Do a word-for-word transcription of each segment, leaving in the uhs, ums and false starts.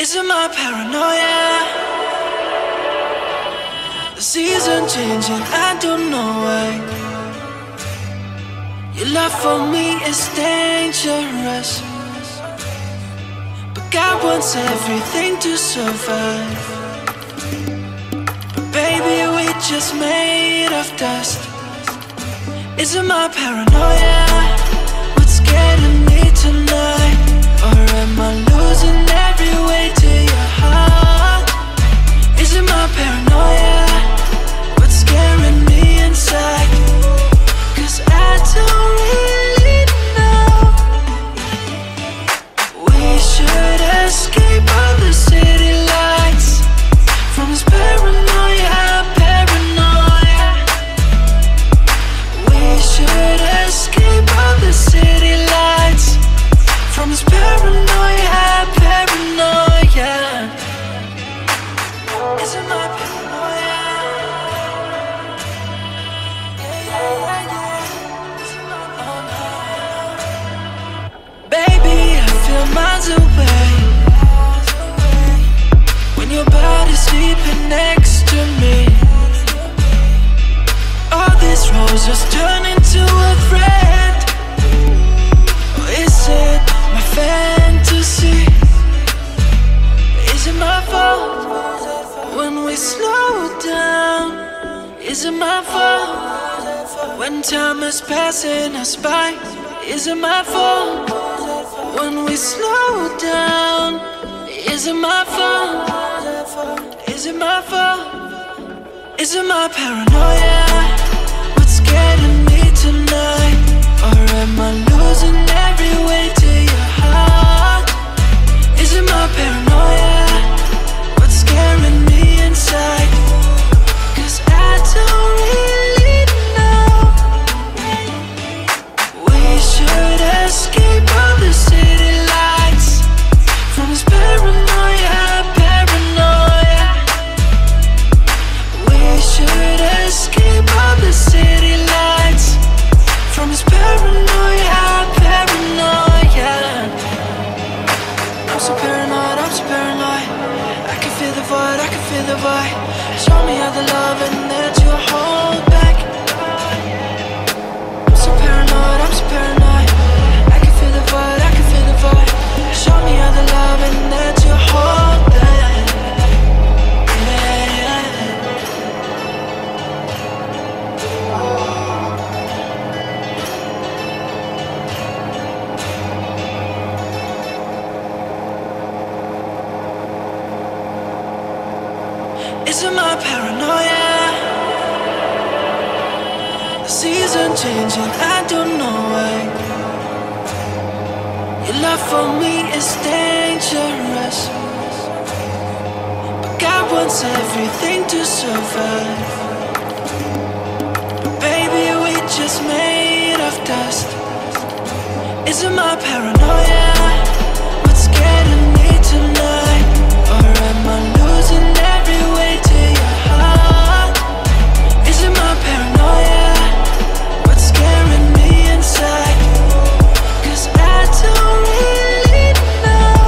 Is it my paranoia? The season changing, I don't know why. Your love for me is dangerous, but God wants everything to survive. But baby, we just made of dust. Is it my paranoia? What's getting me tonight? Or am I losing every way to your heart? Is it my paranoia? What's scaring me inside? Cause I don't really know. We should escape all the city lights from this paranoia, paranoia. We should escape all the city lights from this paranoia, paranoia. Is it my paranoia? Yeah, yeah, yeah. Is it my paranoia? Baby, I feel miles away when your body's sleeping next to me. All these roses turn into a threat. Or is it my fantasy? Is it my fault when we slow down? Is it my fault when time is passing us by? Is it my fault when we slow down? Is it my fault? Is it my fault? Is it my paranoia? What's getting me tonight? Or am I losing every way to your heart? Is it my paranoia? What's scaring me inside? Cause I don't really know. We should escape all the city lights from this paranoia, paranoia. We should escape all the city lights from this paranoia, paranoia. I'm so paranoid, I'm so paranoid. I can feel the void, I can feel the void. Show me all the love and that you hold back. I'm so paranoid, I'm so paranoid. I can feel the void, I can feel the void. Show me all the love and that you hold back. Yeah, yeah. Is it my paranoia? The season changing, I don't know why. Your love for me is dangerous, but God wants everything to survive. But baby, we just made of dust. Is it my paranoia? What's getting me tonight? Or am I losing every way to your heart? Is it my paranoia? What's scaring me inside? Cause I don't really know.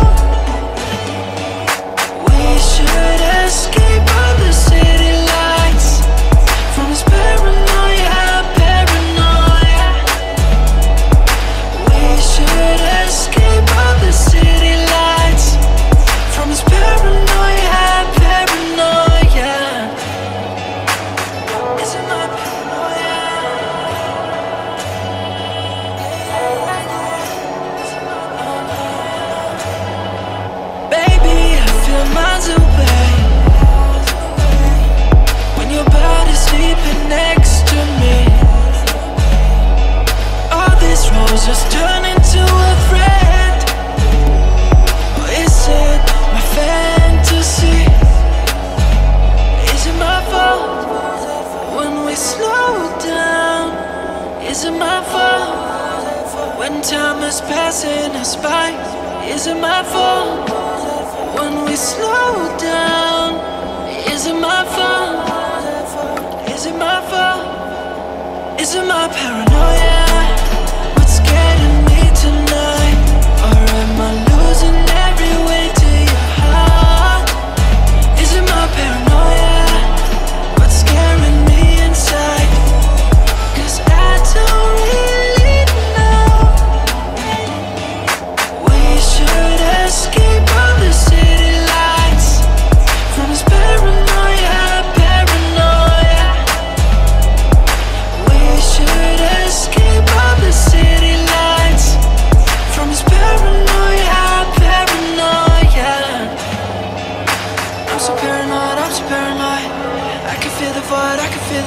We should escape all the city lights from this paranoia, paranoia. We should escape all the city lights from this paranoia, paranoia. Is it my paranoia? Baby, I feel miles away when your body's sleeping next to me. All these roses turn into a threat. Or is it my fantasy? Is it my fault when we slow down? Is it my fault when time is passing us by? Is it my fault when we slow down? Is it my fault? Is it my fault? Is it my paranoia? What's getting me tonight? Or am I losing every way to your heart?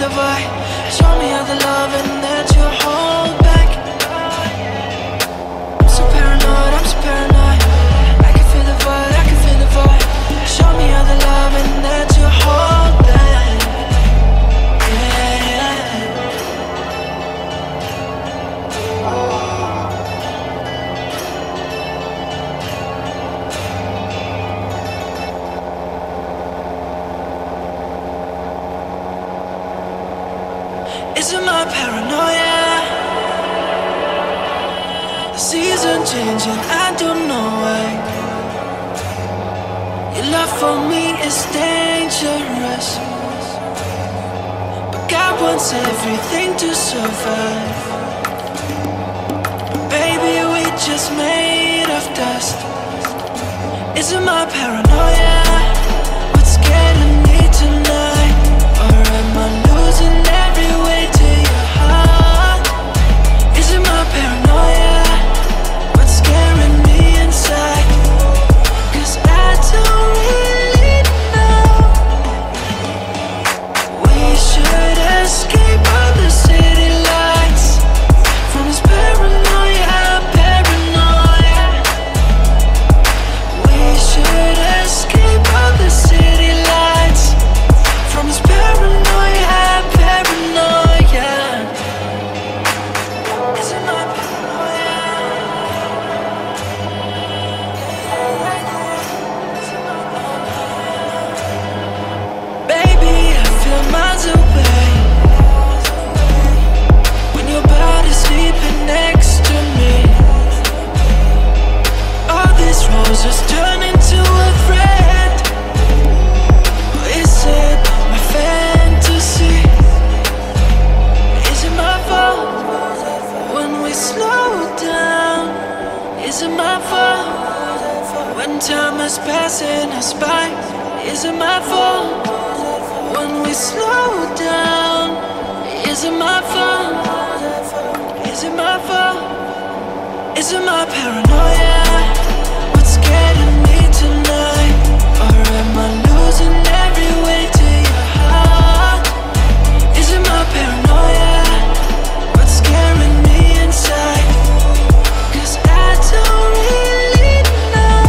the vibe. Show me all the love and that you hold back. I'm so paranoid, I'm so paranoid. I can feel the vibe, I can feel the vibe. Show me all the love and that you hold back. Yeah, yeah. Is it my paranoia? The season changing, I don't know why. Your love for me is dangerous, but God wants everything to survive. Baby, we just made of dust. Is it my paranoia? What's getting me tonight? Or am I losing every way to your heart? Is it my paranoia? What's scaring me inside? Cause I don't really know. We should escape all the city lights from this paranoia, paranoia. We should escape all the city lights from this paranoia, paranoia. Is it my paranoia? Baby, I feel miles away when your body's sleeping next to me. All these roses turn into a threat. Or is it my fantasy? Is it my fault when we slow down? Is it my fault when time is passing us by? Is it my fault when we slow down? Is it my fault? Is it my fault? Is it my paranoia? What's getting me tonight? Or am I losing every way to your heart? Is it my paranoia? What's scaring me inside? Cause I don't really know.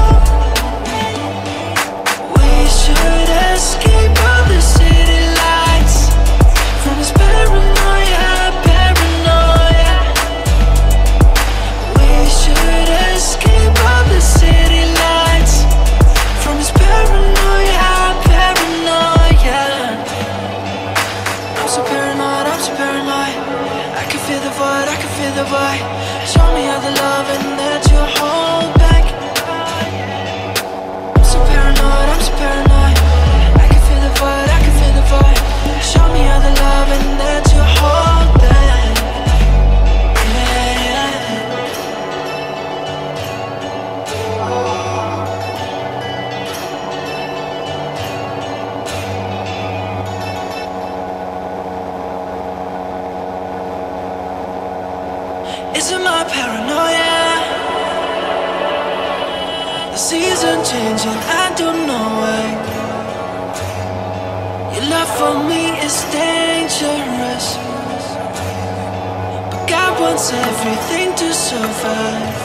We should escape all the city lights from this paranoia, paranoia. We should escape all the city lights from this paranoia, paranoia. I'm so paranoid, I'm so paranoid. I can feel the void, I can feel the void. Show me all the love and that you hold back. I'm so paranoid, I'm so paranoid. I can feel the void, I can feel the void. Show me all the love and that you hold back. Yeah, yeah. Is it my paranoia? The season changing, I don't know why. Your love for me is dangerous, but God wants everything to survive.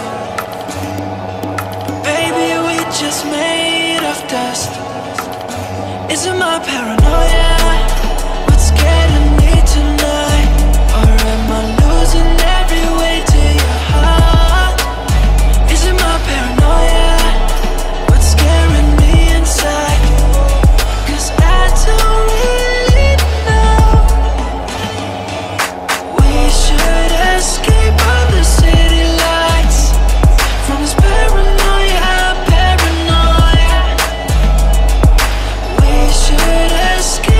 Baby, we just made of dust. Is it my paranoia? What's getting me tonight? Or am I losing every way to your heart? Is it my paranoia? What's scaring me inside? Cause I don't really know. We should escape all the city lights from this paranoia, paranoia. We should escape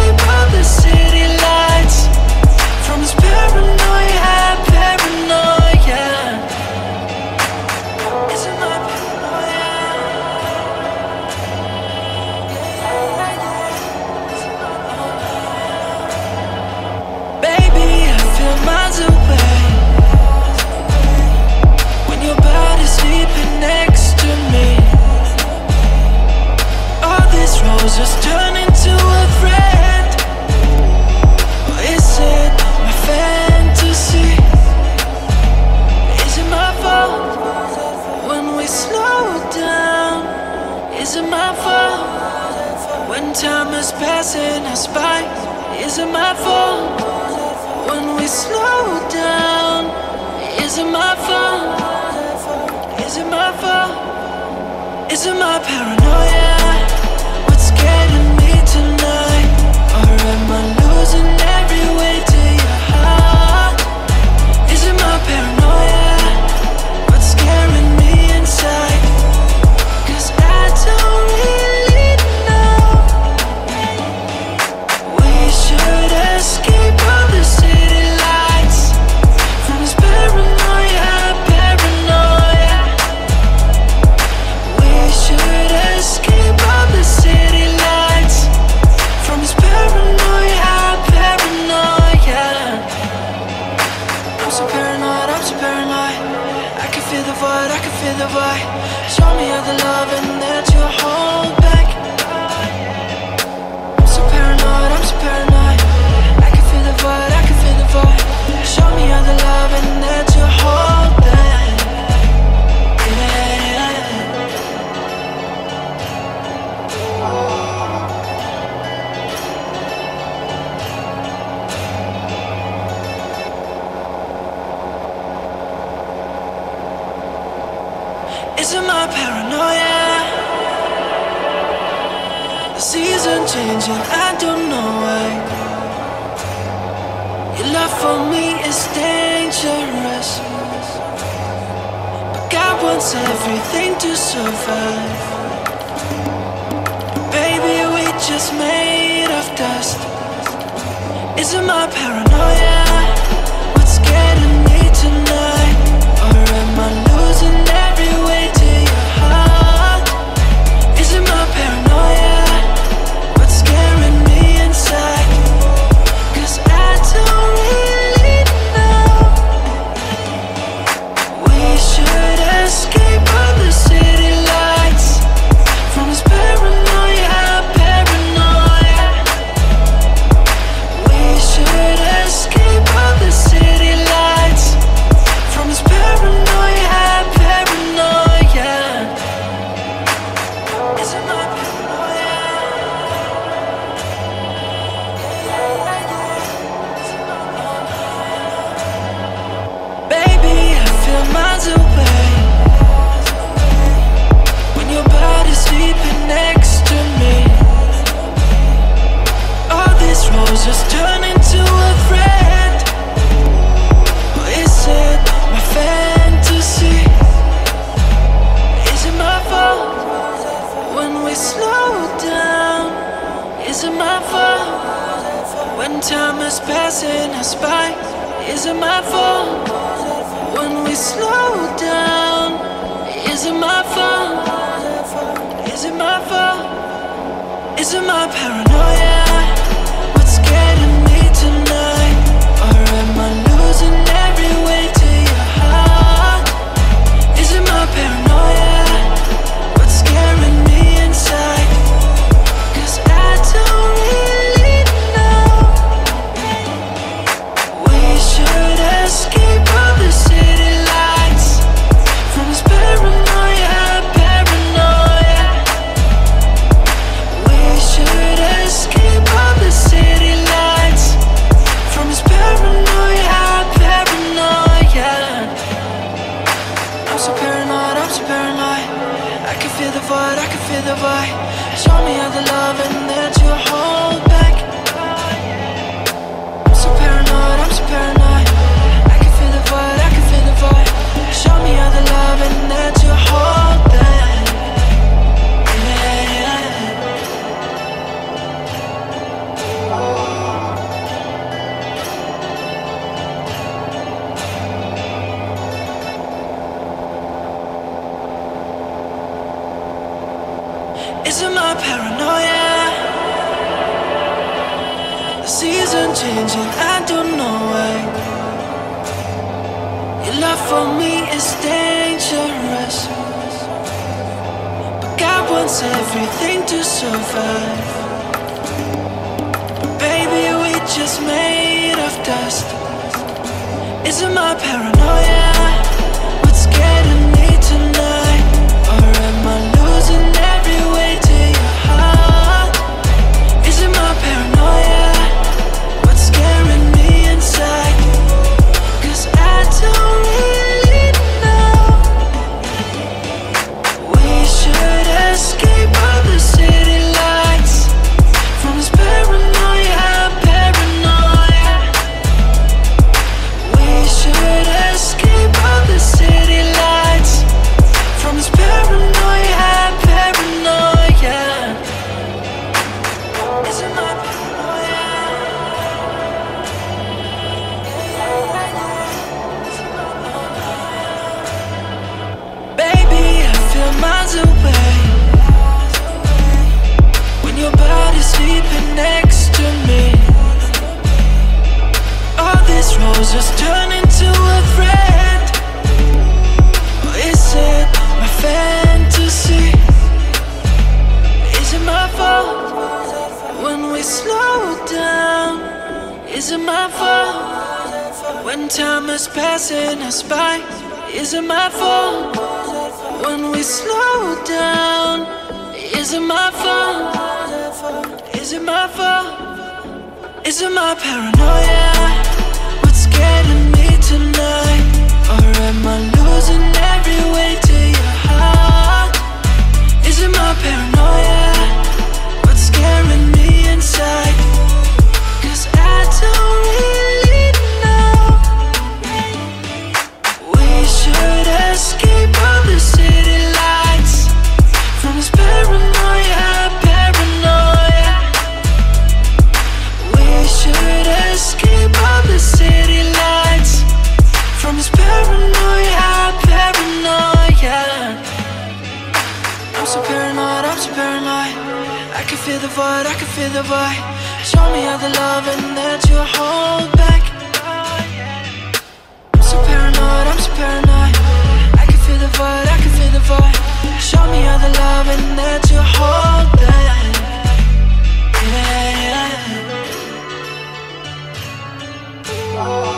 slow down, is it my fault? When time is passing us by, is it my fault? When we slow down, is it my fault? Is it my fault? Is it my paranoia? What's getting me tonight? Or am I losing every way to your heart? Is it my paranoia? What's scaring me inside? Cause I don't really know. We should escape all the city lights from this paranoia, paranoia. We should escape all the city lights from this paranoia, paranoia. I'm so paranoid, I'm so paranoid. I can feel the void, I can feel the void. Show me all the love and that you hold back. I'm so paranoid, I'm so paranoid. I can feel the void, I can feel the void. Show me all the love and that you hold back. Yeah. Is it my paranoia? The season changing, I don't know why. Your love for me is dangerous, but God wants everything to survive. Baby, we just made of dust. Is it my paranoia? What's getting me tonight? Or am I losing every way to your heart? Is it my paranoia? What's scaring me inside? Cause I don't really know. We should escape all the city lights from this paranoia, paranoia. We should escape all the city lights from this paranoia, paranoia. Is it my paranoia? Baby, I feel miles away when your body's sleeping next to me. All these roses turn into a threat. Or is it my fantasy? Is it my fault when we slow down? Is it my fault when time is passing us by? Is it my fault when we slow down? Is it my fault? Is it my fault? Is it my paranoia? What's getting me tonight? Or am I losing every way to your heart? Is it my paranoia? What's scaring me inside? Cause I don't really know. We should escape all the city lights from this paranoia, paranoia. We should escape all the city lights from this paranoia, paranoia. I'm so paranoid, I'm so paranoid. I can feel the void, I can feel the void. Show me all the love and that you hold back. I'm so paranoid, I'm so paranoid. I can feel the void, I can feel the void. Show me all the love and that you hold back. Yeah. Is it my paranoia? The season changing, I don't know why. Your love for me is dangerous, but God wants everything to survive. Baby, we just made of dust. Is it my paranoia? What's getting me tonight? sleeping next to me. All these roses turn into a thread. Or is it my fantasy? Is it my fault when we slow down? Is it my fault when time is passing us by? Is it my fault when we slow down? Is it my fault? Is it my fault? Is it my paranoia? What's getting me tonight? Or am I losing every way to your heart? Is it my paranoia? What's scaring me inside? Cause I don't really know. We should escape all the city lights from this paranoia, paranoia. We should escape all the city lights from this paranoia, paranoia. I'm so paranoid, I'm so paranoid. I can feel the void, I can feel the void. Show me all the love and that you hold back. I'm so paranoid, I'm so paranoid. I can feel the void, I can feel the void. Show me all the love and that you hold back. Yeah, yeah.